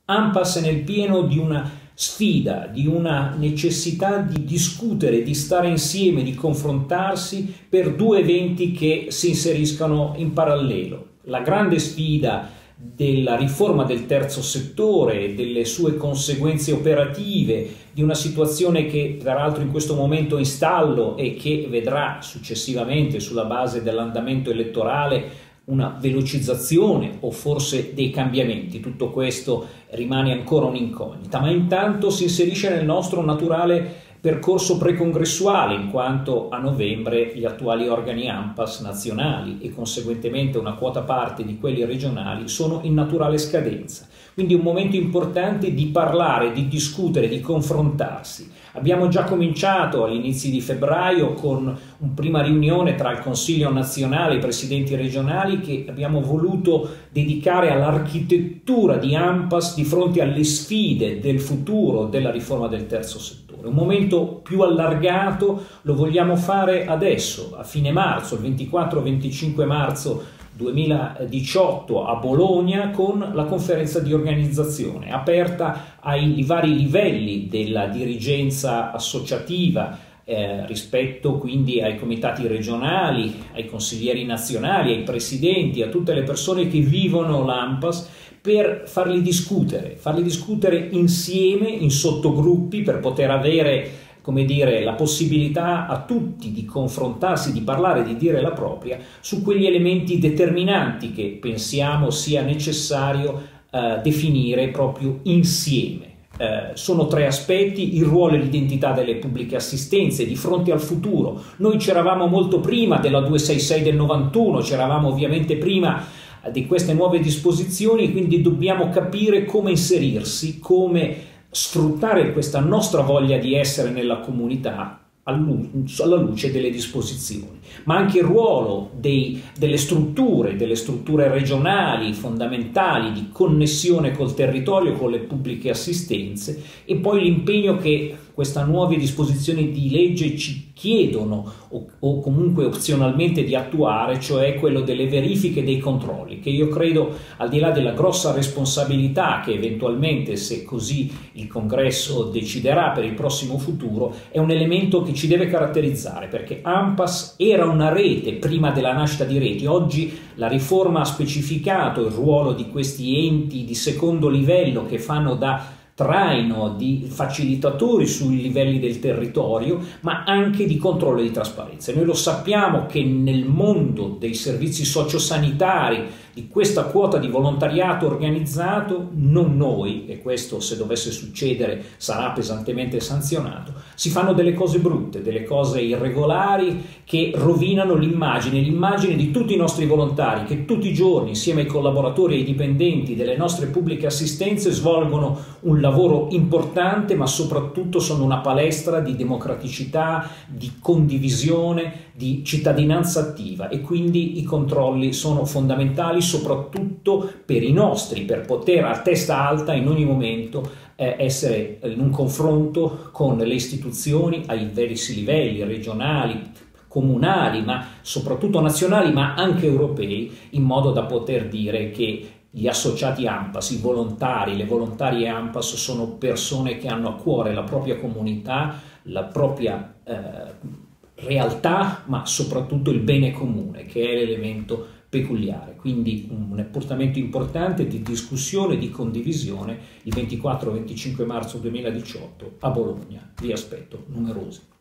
ANPAS è nel pieno di una sfida, di una necessità di discutere, di stare insieme, di confrontarsi per due eventi che si inseriscano in parallelo. La grande sfida della riforma del terzo settore e delle sue conseguenze operative, di una situazione che peraltro in questo momento è in stallo e che vedrà successivamente, sulla base dell'andamento elettorale, una velocizzazione o forse dei cambiamenti. Tutto questo rimane ancora un'incognita, ma intanto si inserisce nel nostro naturale percorso precongressuale, in quanto a novembre gli attuali organi ANPAS nazionali e conseguentemente una quota parte di quelli regionali sono in naturale scadenza. Quindi un momento importante di parlare, di discutere, di confrontarsi. Abbiamo già cominciato agli inizi di febbraio con una prima riunione tra il Consiglio nazionale e i presidenti regionali che abbiamo voluto dedicare all'architettura di ANPAS di fronte alle sfide del futuro della riforma del terzo settore. Un momento più allargato lo vogliamo fare adesso, a fine marzo, il 24-25 marzo 2018 a Bologna, con la conferenza di organizzazione aperta ai vari livelli della dirigenza associativa, rispetto quindi ai comitati regionali, ai consiglieri nazionali, ai presidenti, a tutte le persone che vivono l'ANPAS, per farli discutere insieme in sottogruppi, per poter avere, come dire, la possibilità a tutti di confrontarsi, di parlare, di dire la propria su quegli elementi determinanti che pensiamo sia necessario definire proprio insieme. Sono tre aspetti: il ruolo e l'identità delle pubbliche assistenze di fronte al futuro. Noi c'eravamo molto prima della 266 del 91, c'eravamo ovviamente prima di queste nuove disposizioni, quindi dobbiamo capire come inserirsi, come sfruttare questa nostra voglia di essere nella comunità alla luce delle disposizioni, ma anche il ruolo delle strutture regionali fondamentali di connessione col territorio, con le pubbliche assistenze, e poi l'impegno che queste nuove disposizioni di legge ci chiedono o comunque opzionalmente di attuare, cioè quello delle verifiche e dei controlli, che io credo, al di là della grossa responsabilità che eventualmente, se così il Congresso deciderà per il prossimo futuro, è un elemento che ci deve caratterizzare, perché ANPAS era una rete prima della nascita di reti. Oggi la riforma ha specificato il ruolo di questi enti di secondo livello che fanno da traino, di facilitatori sui livelli del territorio, ma anche di controllo e di trasparenza. Noi lo sappiamo che nel mondo dei servizi sociosanitari, di questa quota di volontariato organizzato, non noi, e questo, se dovesse succedere, sarà pesantemente sanzionato, si fanno delle cose brutte, delle cose irregolari che rovinano l'immagine di tutti i nostri volontari che tutti i giorni, insieme ai collaboratori e ai dipendenti delle nostre pubbliche assistenze, svolgono un lavoro importante, ma soprattutto sono una palestra di democraticità, di condivisione, di cittadinanza attiva, e quindi i controlli sono fondamentali soprattutto per i nostri, per poter a testa alta in ogni momento essere in un confronto con le istituzioni ai diversi livelli, regionali, comunali, ma soprattutto nazionali, ma anche europei, in modo da poter dire che gli associati ANPAS, i volontari, le volontarie ANPAS sono persone che hanno a cuore la propria comunità, la propria realtà, ma soprattutto il bene comune, che è l'elemento peculiare. Quindi un appuntamento importante di discussione, di condivisione, il 24-25 marzo 2018 a Bologna. Vi aspetto numerosi.